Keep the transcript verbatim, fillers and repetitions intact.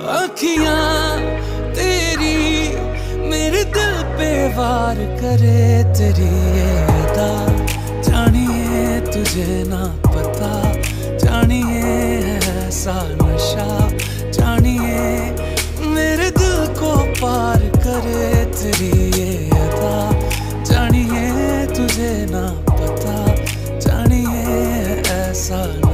अखियां तेरी मेरे दिल पे वार करे, तेरी ये अदा जानिए तुझे ना पता, जानिए ऐसा नशा, जानिए मेरे दिल को पार करे, तेरी ये अदा जानिए तुझे ना पता, जानिए ऐसा